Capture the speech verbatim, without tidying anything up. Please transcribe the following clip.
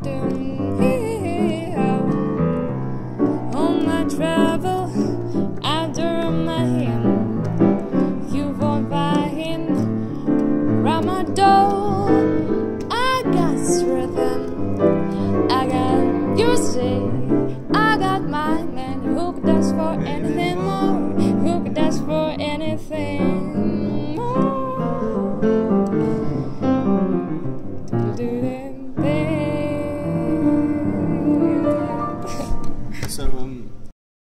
On my travel, I drum my hymn. You won't find him round my door. I got rhythm, I got your say, I got my man who could dance for anything more, who could dance for anything more.